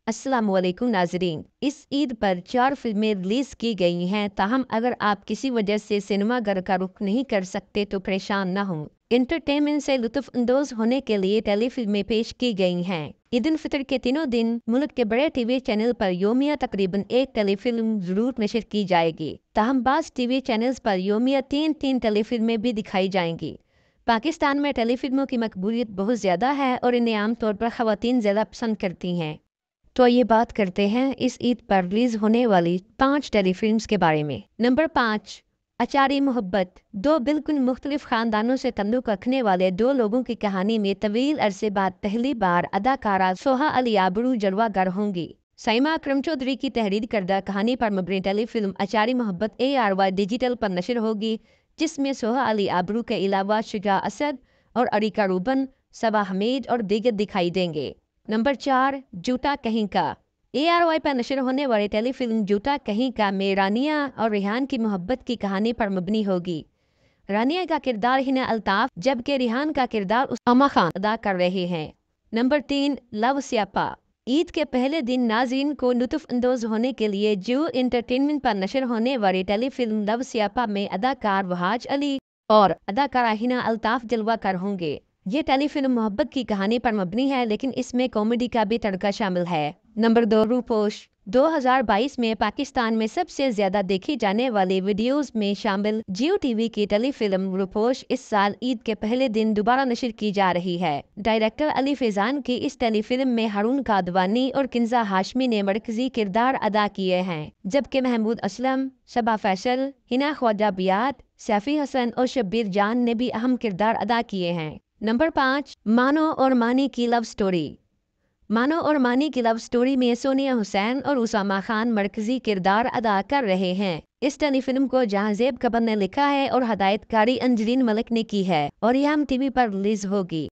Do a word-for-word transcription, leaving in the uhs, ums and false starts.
अस्सलाम वालेकुम नाजरीन। इस ईद पर चार फिल्में रिलीज की गई हैं। ताहम अगर आप किसी वजह से सिनेमा घर का रुख नहीं कर सकते तो परेशान न हों। एंटरटेनमेंट से लुत्फ अंदोज होने के लिए टेली फिल्में पेश की गई हैं। ईद उल फितर के तीनों दिन मुल्क के बड़े टीवी चैनल पर योमिया तकरीबन एक टेली फिल्म जरूर नशर की जाएगी। ताहम बाज़ टीवी चैनल्स पर योमिया तीन तीन टेली फिल्में भी दिखाई जाएंगी। पाकिस्तान में टेली फिल्मों की मकबूलियत बहुत ज़्यादा है और इन्हें आमतौर पर ख़वातीन ज़्यादा पसंद करती हैं। तो ये बात करते हैं इस ईद पर रिलीज होने वाली पांच टेलीफिल्म्स के बारे में। नंबर पाँच, अचारी मोहब्बत। दो बिल्कुल मुख्तलिफ खानदानों से तल्लुक़ रखने वाले दो लोगों की कहानी में तवील अरसे बाद पहली बार अदाकारा सोहा अली आबरू जलवागर होंगी। साइमा अकरम चौधरी की तहरीर करदा कहानी पर मबनी टेलीफिल्म अचारी मोहब्बत ए आर वाई डिजिटल पर नशर होगी, जिसमें सोहा अली आबरू के अलावा शुजा असद और अरिका रूबन, सबा हमीद और दीगर दिखाई देंगे। नंबर चार, जूता कहीं का। ए आर वाई पर नशर होने वाली टेलीफिल्म जूता कहीं का में रानिया और रिहान की मोहब्बत की कहानी पर मबनी होगी। रानिया का किरदार हिना अल्ताफ जबकि रिहान का किरदार उसामा खान अदा कर रहे हैं। नंबर तीन, लव स्यापा। ईद के पहले दिन नाज़रीन को लुत्फ अंदोज होने के लिए जियो एंटरटेनमेंट पर नशर होने वाली टेलीफिल्म लव स्यापा में अदाकार वहाज अली और अदाकारा हिना अल्ताफ जलवागर होंगे। ये टेलीफिल्म मोहब्बत की कहानी पर मबनी है, लेकिन इसमें कॉमेडी का भी तड़का शामिल है। नंबर दो, रूपोश। दो हज़ार बाईस में पाकिस्तान में सबसे ज्यादा देखी जाने वाली वीडियोस में शामिल जियो टीवी की टेलीफिल्म रूपोश इस साल ईद के पहले दिन दोबारा नशर की जा रही है। डायरेक्टर अली फैजान की इस टेलीफिल्म में हारून कादवानी और किंजा हाशमी ने मरकजी किरदार अदा किए हैं, जबकि महमूद असलम, सबा फैसल, हिना ख्वाजा बियात, सैफी हसन और शब्बीर जान ने भी अहम किरदार अदा किए हैं। नंबर पाँच, मानो और मानी की लव स्टोरी। मानो और मानी की लव स्टोरी में सोनिया हुसैन और उसामा खान मरकजी किरदार अदा कर रहे हैं। इस टेलीफिल्म को जहांजेब कबर ने लिखा है और हदायतकारी अंजलीन मलिक ने की है और यह हम टीवी पर रिलीज होगी।